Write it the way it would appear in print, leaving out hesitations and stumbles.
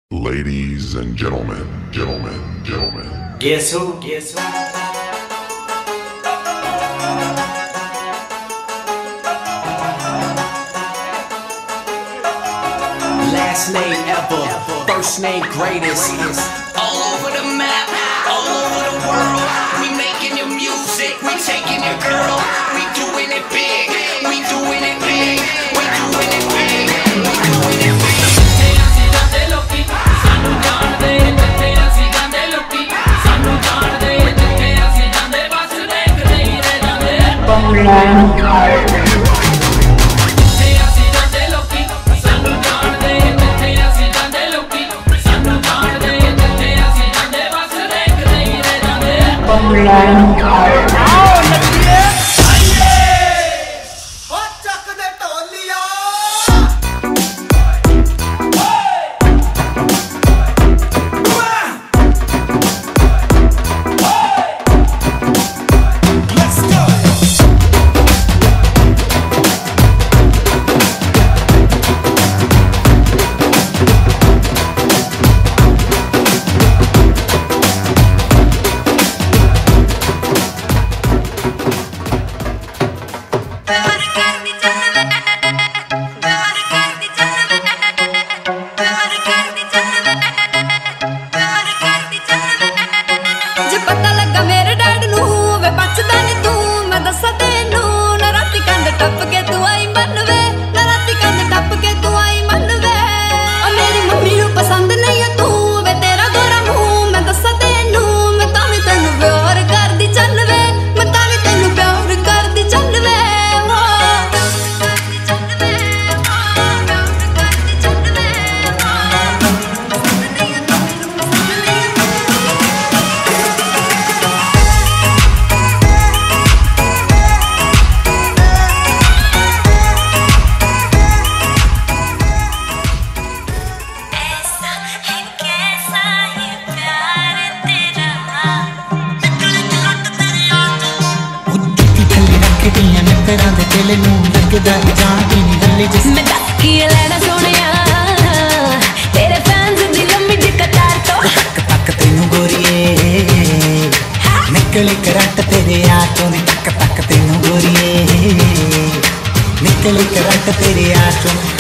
Ladies and gentlemen. Guess who? Last name ever, first name greatest. All over the map, all over the world. We making your music, we taking your girl. We doing it big, we doing it big, we doing it big, we doing it big. मैं दस की लेना सोनिया तेरे fans दी लम्बी दी कतार तो तक तेनू गोरिए निकले करंट तेरे आंखों दी तक तेनू गोरिए निकले करंट तेरे आंखों